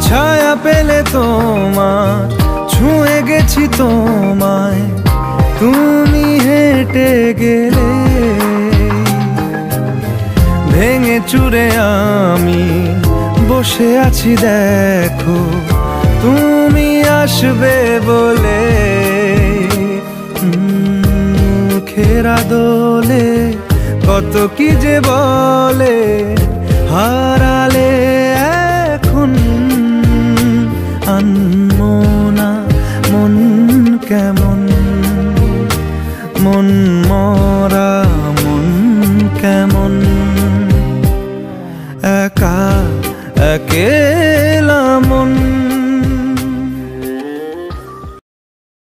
ছায়া পেলে তোমার, ছুঁয়ে গেছি তোমায়, তুমি হেঁটে গেলে। ভেঙে চুরে আমি বসে আছি দেখো, তুমি আসবে বলে। খেরা দোলে কত কি যে বলে, হারালে এখন আনমো না মন কেমন, মন